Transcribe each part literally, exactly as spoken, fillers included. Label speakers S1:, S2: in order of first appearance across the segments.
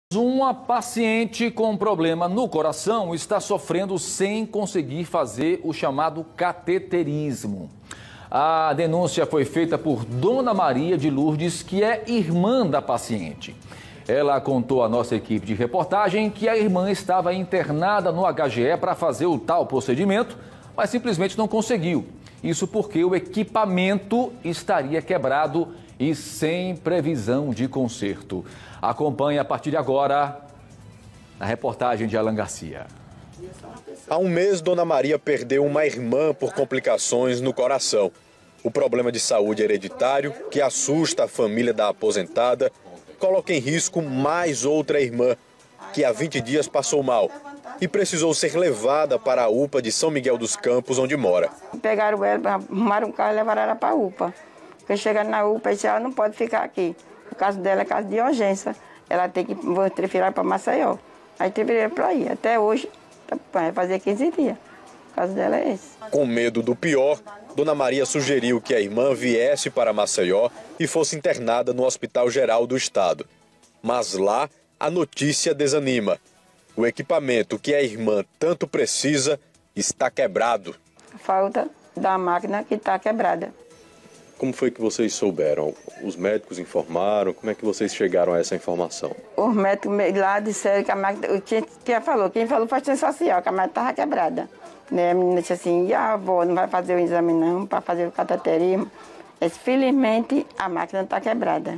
S1: Uma paciente com problema no coração está sofrendo sem conseguir fazer o chamado cateterismo. A denúncia foi feita por Dona Maria de Lourdes, que é irmã da paciente. Ela contou à nossa equipe de reportagem que a irmã estava internada no H G E para fazer o tal procedimento, mas simplesmente não conseguiu. Isso porque o equipamento estaria quebrado e sem previsão de conserto. Acompanhe a partir de agora a reportagem de Alan Garcia.
S2: Há um mês, Dona Maria perdeu uma irmã por complicações no coração. O problema de saúde hereditário, que assusta a família da aposentada, coloca em risco mais outra irmã, que há vinte dias passou mal e precisou ser levada para a U P A de São Miguel dos Campos, onde mora.
S3: Pegaram ela, arrumaram um carro e levaram ela para a U P A. Quando chegaram na U P A, ela não pode ficar aqui. O caso dela é caso de urgência. Ela tem que transferir para Maceió. Aí transferiram para aí. Até hoje, vai fazer quinze dias. O caso dela é esse.
S2: Com medo do pior, Dona Maria sugeriu que a irmã viesse para Maceió e fosse internada no Hospital Geral do Estado. Mas lá, a notícia desanima. O equipamento que a irmã tanto precisa está quebrado.
S3: Falta da máquina que está quebrada.
S2: Como foi que vocês souberam? Os médicos informaram? Como é que vocês chegaram a essa informação?
S3: Os médicos lá disseram que a máquina... Quem, quem falou? Quem falou foi a assistência social, que a máquina estava quebrada. Né? A menina disse assim, e a avó não vai fazer o exame não, para fazer o cateterismo. Mas, felizmente, a máquina está quebrada.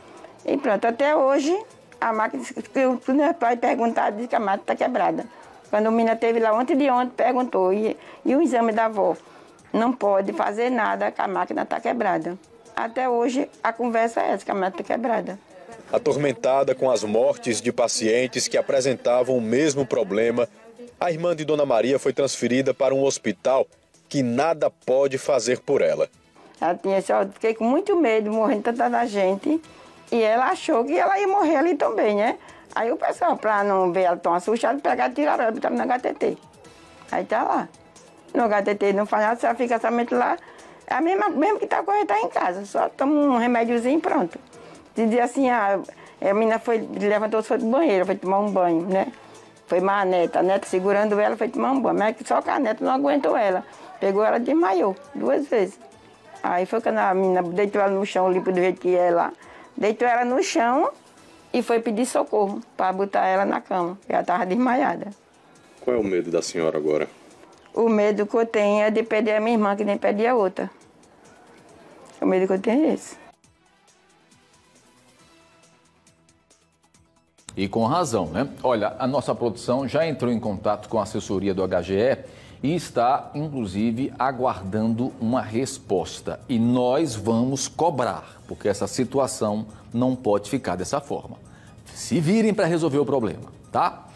S3: E pronto, até hoje, a máquina... O meu pai perguntar, disse que a máquina está quebrada. Quando a menina teve lá ontem de ontem, perguntou, e, e o exame da avó? Não pode fazer nada, que a máquina está quebrada. Até hoje, a conversa é essa, que a máquina está quebrada.
S2: Atormentada com as mortes de pacientes que apresentavam o mesmo problema, a irmã de Dona Maria foi transferida para um hospital que nada pode fazer por ela.
S3: Ela tinha, eu fiquei com muito medo, morrendo tanta gente, e ela achou que ela ia morrer ali também, né? Aí o pessoal, para não ver ela tão assustada, pegaram e tiraram ela, botaram no H T T. Aí está lá. No H T T não faz nada, você fica somente lá. É a mesma, mesmo que está correndo, está em casa. Só toma um remédiozinho e pronto. Dizia assim, a, a menina foi, levantou, foi do banheiro, foi tomar um banho, né? Foi mais a neta, a neta segurando ela, foi tomar um banho. Mas só que a neta não aguentou ela. Pegou ela e desmaiou duas vezes. Aí foi quando a menina deitou ela no chão, limpo do jeito que é lá. Deitou ela no chão e foi pedir socorro para botar ela na cama. Ela estava desmaiada.
S2: Qual é o medo da senhora agora?
S3: O medo que eu tenho é de perder a minha irmã, que nem perdi a outra. O medo que eu tenho é esse.
S1: E com razão, né? Olha, a nossa produção já entrou em contato com a assessoria do H G E e está, inclusive, aguardando uma resposta. E nós vamos cobrar, porque essa situação não pode ficar dessa forma. Se virem para resolver o problema, tá?